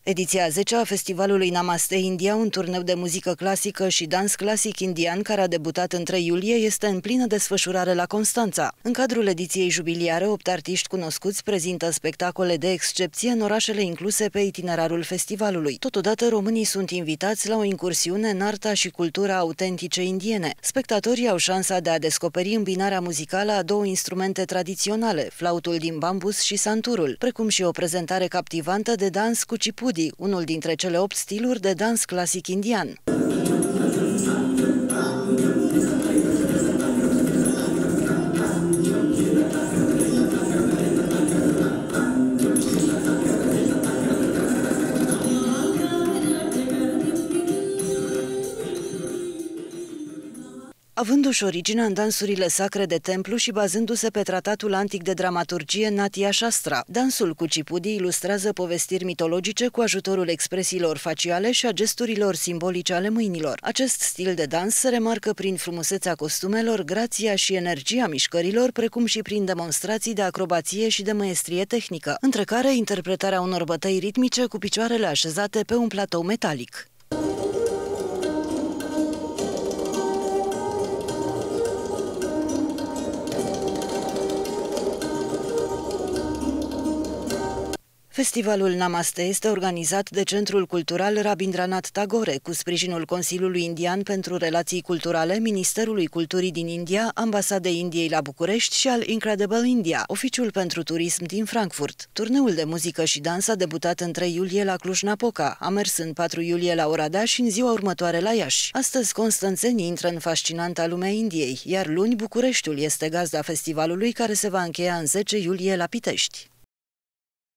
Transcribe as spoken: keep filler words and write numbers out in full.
Ediția a zecea a festivalului Namaste India, un turneu de muzică clasică și dans clasic indian care a debutat în trei iulie, este în plină desfășurare la Constanța. În cadrul ediției jubiliare, opt artiști cunoscuți prezintă spectacole de excepție în orașele incluse pe itinerarul festivalului. Totodată, românii sunt invitați la o incursiune în arta și cultura autentice indiene. Spectatorii au șansa de a descoperi îmbinarea muzicală a două instrumente tradiționale, flautul din bambus și santurul, precum și o prezentare captivantă de dans Kuchipudi, unul dintre cele opt stiluri de dans clasic indian. Avându-și originea în dansurile sacre de templu și bazându-se pe tratatul antic de dramaturgie Natya Shastra, dansul Kuchipudi ilustrează povestiri mitologice cu ajutorul expresiilor faciale și a gesturilor simbolice ale mâinilor. Acest stil de dans se remarcă prin frumusețea costumelor, grația și energia mișcărilor, precum și prin demonstrații de acrobație și de măestrie tehnică, între care interpretarea unor bătăi ritmice cu picioarele așezate pe un platou metalic. Festivalul Namaste este organizat de Centrul Cultural Rabindranath Tagore, cu sprijinul Consiliului Indian pentru Relații Culturale, Ministerului Culturii din India, Ambasadei Indiei la București și al Incredible India, oficiul pentru turism din Frankfurt. Turneul de muzică și dans a debutat în trei iulie la Cluj-Napoca, a mers în patru iulie la Oradea și în ziua următoare la Iași. Astăzi, constanțenii intră în fascinanta lumea Indiei, iar luni Bucureștiul este gazda festivalului, care se va încheia în zece iulie la Pitești.